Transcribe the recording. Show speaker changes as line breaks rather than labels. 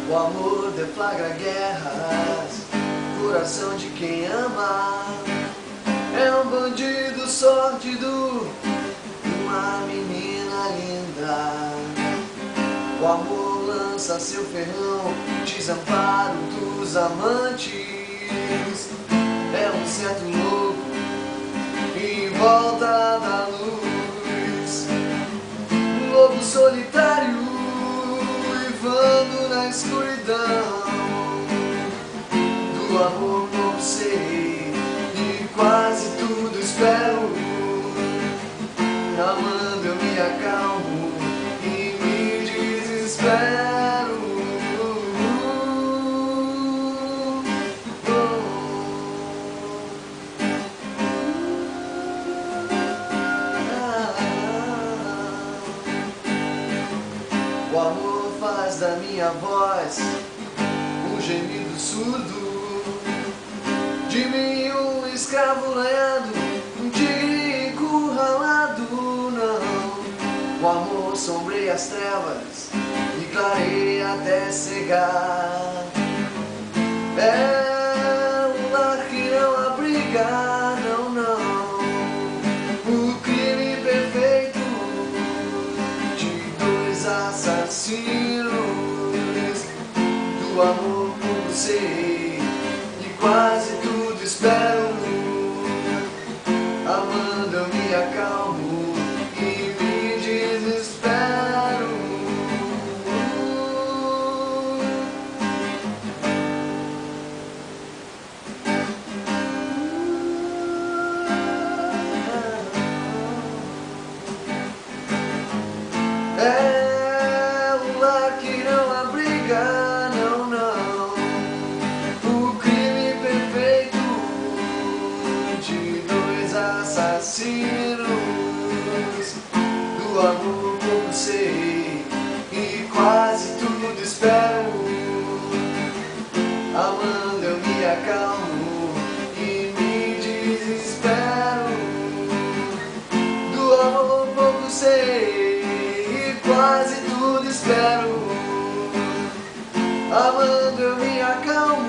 O amor deflagra guerras, coração de quem ama. É um bandido sórdido, uma menina linda. O amor lança seu ferrão, desamparo dos amantes. É um certo louco em volta da luz, um lobo solitário uivando na escuridão. Do amor não sei e quase tudo espero. Amando eu me acalmo e me desespero. O amor faz da minha voz um gemido surdo, de mim um escravo lanhado, um tigre encurralado. Não, o amor sombreia as trevas e clareia até cegar. É um lar que não abriga, não, não, o crime perfeito de dois assassinos. Do amor pouco sei e quase tudo espero. Amando eu me acalmo e me desespero. É um lar que não abriga, não, não, o crime perfeito de dois assassinos. Do amor pouco sei e quase tudo espero. Amando eu me acalmo e me desespero. Do amor pouco sei e quase tudo espero. Amando eu me acalmo